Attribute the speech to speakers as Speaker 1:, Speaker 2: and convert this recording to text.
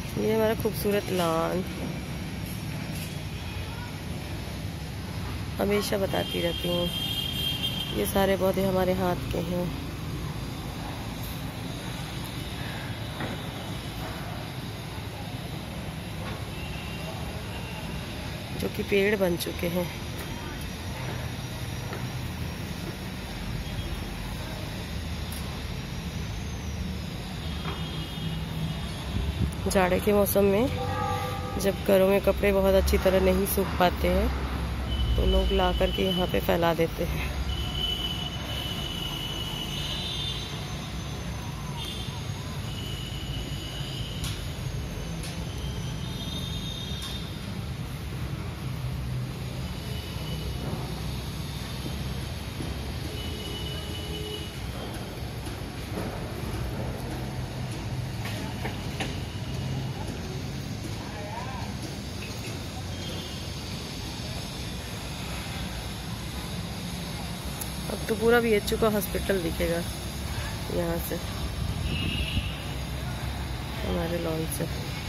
Speaker 1: ये हमारा खूबसूरत लॉन, हमेशा बताती रहती हूँ, ये सारे पौधे हमारे हाथ के हैं। जो कि पेड़ बन चुके हैं। जाड़े के मौसम में जब घरों में कपड़े बहुत अच्छी तरह नहीं सूख पाते हैं तो लोग ला करके यहाँ पे फैला देते हैं। अब तो पूरा BHU का हॉस्पिटल दिखेगा यहाँ से, हमारे लॉन से।